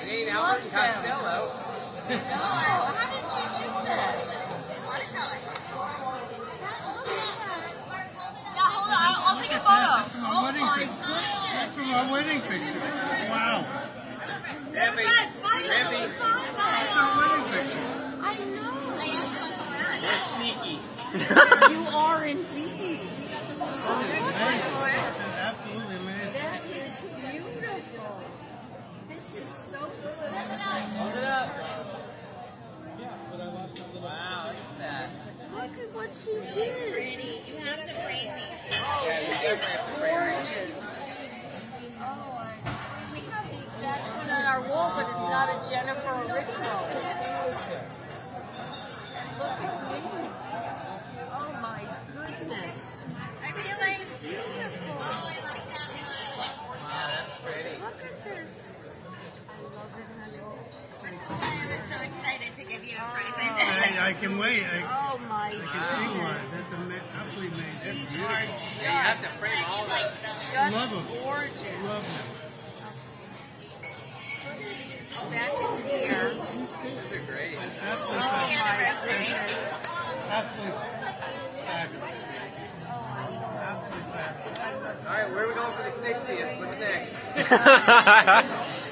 ain't Albert and Costello. No, how did you do this? Watercolor. Yeah, hold on. I'll take a photo. Oh my goodness. That's from our wedding picture. Wow. Rampy. Rampy. That's our wedding picture. I know. We're sneaky. You are indeed. Amazing. That's absolutely amazing. That is beautiful. This is so special. Hold it up. Wow, look at that. Look at what she did. You have to frame these. Oh, Yeah, you this definitely is have to frame it. gorgeous. Oh, we have the exact one on our wall, but it's not a Jennifer original. Look at me. Oh my goodness. I feel This like is beautiful. I like that one. Wow, that's pretty. Look at this. I love it, honey. I was so excited to give you a present. I can wait. Oh my I can see goodness. why. That's absolutely amazing. That's These beautiful. are Yeah, you have to frame all of those. just Love 'em. gorgeous. Love them. Back in here. Those are great. Absolutely Oh fabulous. my goodness. Absolutely fabulous. Absolutely fabulous. All right, where are we going for the 60th? What's next?